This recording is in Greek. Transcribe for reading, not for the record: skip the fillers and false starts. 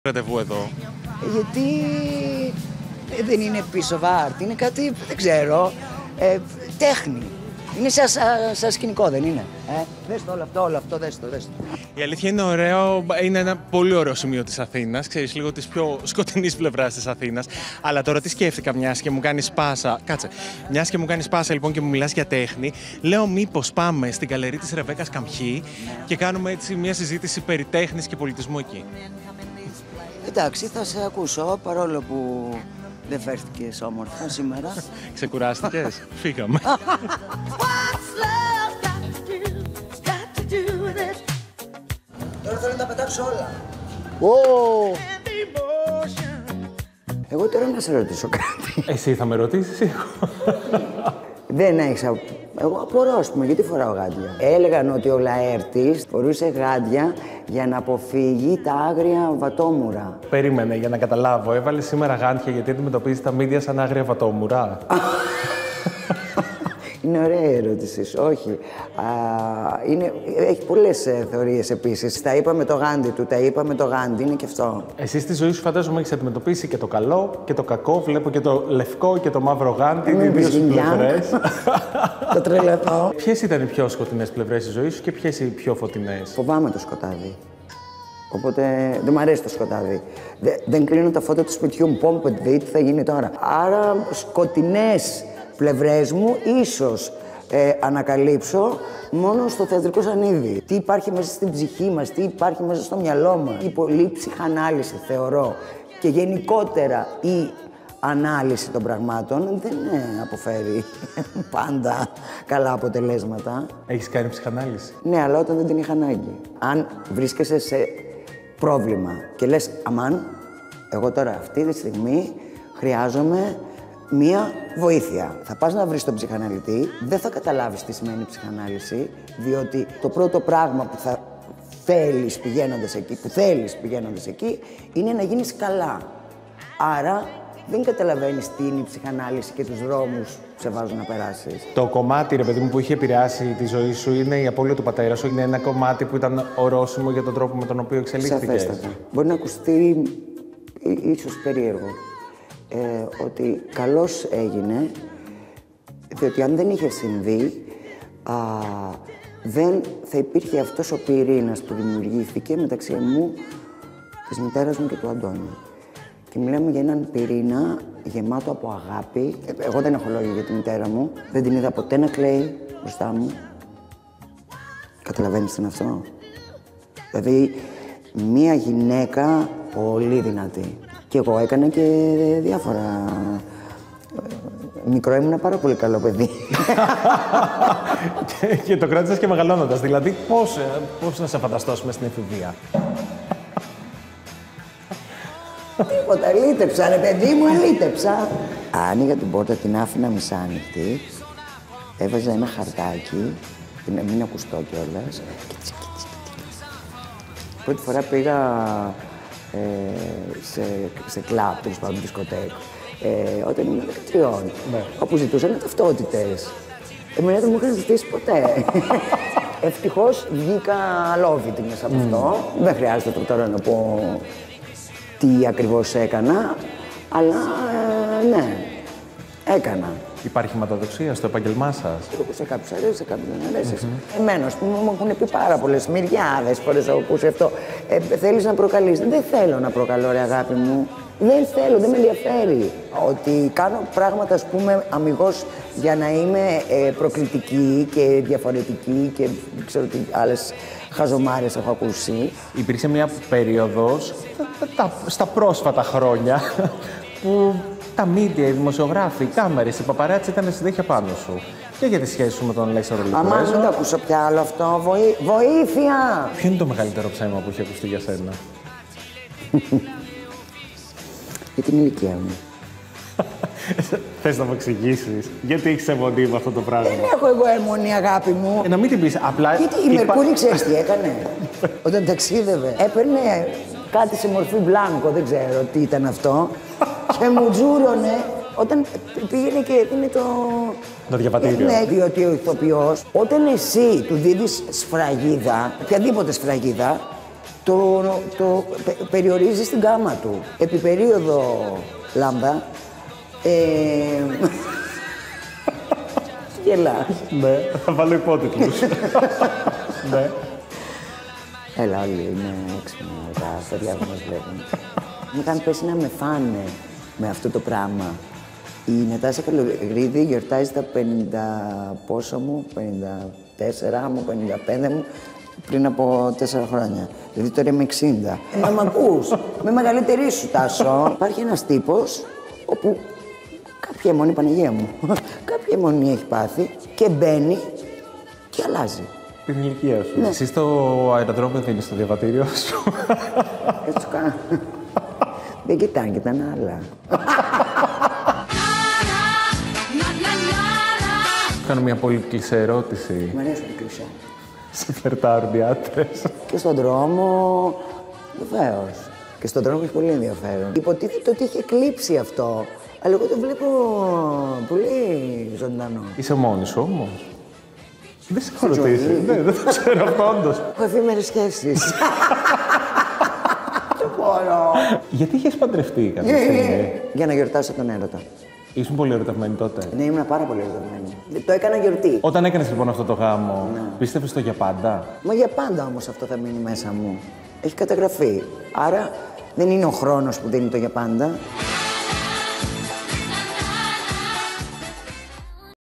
ραντεβού εδώ? Γιατί δεν είναι πίσω art, είναι κάτι, δεν ξέρω, τέχνη. Είναι σαν σκηνικό, δεν είναι? Δες το όλο αυτό, δες το. Η αλήθεια είναι ωραίο, είναι ένα πολύ ωραίο σημείο της Αθήνας, ξέρεις, λίγο της πιο σκοτεινής πλευράς της Αθήνας. Αλλά τώρα τι σκέφτηκα, μιας και μου κάνεις πάσα, μιας και μου κάνεις πάσα λοιπόν και μου μιλάς για τέχνη, λέω μήπως πάμε στην γκαλερί της Ρεβέκας Καμχή και κάνουμε έτσι μια συζήτηση περί τέχνης και πολιτισμού εκεί. Εντάξει, θα σε ακούσω, παρόλο που δεν φέρθηκες όμορφα σήμερα. Ξεκουράστηκες? Φύγαμε. Τώρα θέλω να τα πετάξω όλα. Εγώ τώρα να σε ρωτήσω κάτι. Εσύ θα με ρωτήσεις? Δεν έχεις. Εγώ απορώ, ας πούμε, γιατί φοράω γάντια. Έλεγαν ότι ο Λαέρτης φορούσε γάντια για να αποφύγει τα άγρια βατόμουρα. Περίμενε, για να καταλάβω. Έβαλε σήμερα γάντια γιατί αντιμετωπίζει τα μύδια σαν άγρια βατόμουρα. Είναι ωραία η ερώτηση σου. Όχι. Έχει πολλές θεωρίες επίσης. Τα είπα με το γάντι του, τα είπα με το γάντι, είναι και αυτό. Εσύ στη ζωή σου φαντάζομαι έχεις αντιμετωπίσει και το καλό και το κακό. Βλέπω και το λευκό και το μαύρο γάντι. Είναι δύο σου πλευρές. Το τρελαθώ. Ποιες ήταν οι πιο σκοτεινές πλευρές της ζωής σου και ποιες οι πιο φωτεινές? Φοβάμαι το σκοτάδι. Οπότε δεν μου αρέσει το σκοτάδι. Δεν κλείνω τα φώτα του σπιτιού μου. Πόμπε, τι θα γίνει τώρα. Άρα σκοτεινές πλευρές μου ίσως ανακαλύψω μόνο στο θεατρικό σανίδι. Τι υπάρχει μέσα στην ψυχή μας, τι υπάρχει μέσα στο μυαλό μας. Η πολλή ψυχανάλυση θεωρώ και γενικότερα η ανάλυση των πραγμάτων δεν αποφέρει πάντα καλά αποτελέσματα. Έχεις κάνει ψυχανάλυση? Ναι, αλλά όταν δεν την είχα ανάγκη. Αν βρίσκεσαι σε πρόβλημα και λες αμάν, εγώ τώρα αυτή τη στιγμή χρειάζομαι μία βοήθεια. Θα πας να βρεις τον ψυχαναλυτή, δεν θα καταλάβεις τι σημαίνει ψυχανάλυση, διότι το πρώτο πράγμα που θα θέλεις πηγαίνοντας εκεί, είναι να γίνεις καλά. Άρα δεν καταλαβαίνεις τι είναι η ψυχανάλυση και τους δρόμους που σε βάζουν να περάσεις. Το κομμάτι, ρε παιδί μου, που είχε επηρεάσει τη ζωή σου είναι η απώλεια του πατέρα σου. Είναι ένα κομμάτι που ήταν ορόσημο για τον τρόπο με τον οποίο εξελίχθηκες. Σαφέστατα. Μπορεί να ακουστεί ίσως περίεργο. Ότι καλώς έγινε, διότι αν δεν είχε συμβεί, δεν θα υπήρχε αυτός ο πυρήνας που δημιουργήθηκε μεταξύ μου, της μητέρας μου και του Αντώνη. Και μιλάμε για έναν πυρήνα γεμάτο από αγάπη. Εγώ δεν έχω λόγια για τη μητέρα μου. Δεν την είδα ποτέ να κλαίει μπροστά μου. Καταλαβαίνεις τι είναι αυτό? Δηλαδή, μία γυναίκα πολύ δυνατή. Και εγώ έκανα και διάφορα. Μικρό ήμουν πάρα πολύ καλό παιδί. Και το κράτησες και μεγαλώνοντας. Δηλαδή, πώς να σε φανταστώ στην εφηβεία? Τίποτα, λύτεψα ρε παιδί μου, αλήτεψα. Άνοιγα την πόρτα, την άφηνα μισάνοιχτη, έβαζα ένα χαρτάκι, να μην ακουστώ κιόλας. Πρώτη φορά πήγα σε κλαμπ, τέλος πάντων, δισκοτέκ, όταν ήμουν 13, όπου ζητούσαν ταυτότητες. Εμένα δεν μου είχαν ζητήσει ποτέ. Ευτυχώς βγήκα αλόβητη μέσα από αυτό. Δεν χρειάζεται τώρα να πω τι ακριβώς έκανα, αλλά ναι, έκανα. Υπάρχει αιματοδοξία στο επάγγελμά σας? Σε κάποιους αρέσει, σε κάποιους δεν αρέσει. Εμένα, ας πούμε, μου έχουν πει πάρα πολλές μυριάδες φορές έχω ακούσει αυτό. Θέλεις να προκαλείς? Δεν θέλω να προκαλώ, ρε αγάπη μου. Δεν θέλω, δεν με ενδιαφέρει. Ότι κάνω πράγματα, ας πούμε, αμιγώς για να είμαι προκλητική και διαφορετική και δεν ξέρω τι άλλες χαζομάρες έχω ακούσει. Υπήρξε μια περίοδος, στα πρόσφατα χρόνια, που τα μίντια, οι δημοσιογράφοι, οι κάμερες, οι παπαράτσι ήταν συνέχεια πάνω σου. Και για τη σχέση σου με τον Αλέξανδρο Λιπουρέζο. Αμά, δεν το ακούσω πια άλλο αυτό. Βοήθεια! Ποιο είναι το μεγαλύτερο ψέμα που έχει ακουστεί για σένα? Για την ηλικία μου. Θες να μου εξηγήσεις γιατί έχεις αιμονή με αυτό το πράγμα? Δεν έχω εγώ αιμονή, αγάπη μου. Να μην την πεις, απλά... Γιατί η Μερκούρη ξέρεις τι έκανε? Όταν ταξίδευε, έπαιρνε κάτι σε μορφή μπλάνκο, δεν ξέρω τι ήταν αυτό, και μου τζούρωνε όταν πήγαινε και έδινε το διαβατήριο. Ναι, διότι ο ηθοποιός, όταν εσύ του δίδεις σφραγίδα, οποιαδήποτε σφραγίδα, περιορίζει στην κάμα του. Επί περίοδο λάμπα, γελάς. Ναι, θα βάλω υπότιτλους. Ναι. Έλα, όλοι είναι έξυπνοι τα παιδιά που μας βλέπουν. Μου είχαν πέσει να με φάνε με αυτό το πράγμα. Η Νατάσα Καλογρίδη γιορτάζει τα 50 πόσο μου, 54 μου, 55 μου, πριν από 4 χρόνια. Δηλαδή τώρα είμαι 60. Να μ' ακούς, με μεγαλύτερη σου Τάσο. Υπάρχει ένας τύπος όπου κάποια αιμονή, Παναγία μου, κάποια αιμονή έχει πάθει και μπαίνει και αλλάζει. Την ηλικία σου. Ναι. Εσύ στο αεροδρόμιο δεν είναι στο διαβατήριο σου. Έτσι κάνω. Δεν κοιτάνε, κοιτάνε άλλα. Κάνω μια πολύ κλισέ ερώτηση. Μ' αρέσουν οι κλισέ. Σε φλερτάρουν οι άντρες. Και στον δρόμο, βεβαίως. Και στον δρόμο έχει πολύ ενδιαφέρον. Υποτίθεται ότι είχε κλείψει αυτό, αλλά εγώ το βλέπω πολύ ζωντανό. Είσαι μόνη σου όμως. Δεν σε έχω ρωτήσει. Ναι, δεν το ξέρω αυτό όντως. Έχω εφήμερες σχέσεις. Δεν μπορώ. Γιατί είχες παντρευτεί κάποια στιγμή? Για να γιορτάσω τον έρωτα. Ήσουν πολύ ερωτευμένη τότε. Ναι, ήμουν πάρα πολύ ερωτευμένη. Το έκανα γιορτή. Όταν έκανες λοιπόν αυτό το γάμο, πίστευες το για πάντα? Μα για πάντα όμως αυτό θα μείνει μέσα μου. Έχει καταγραφεί. Άρα δεν είναι ο χρόνος που δίνει το για πάντα.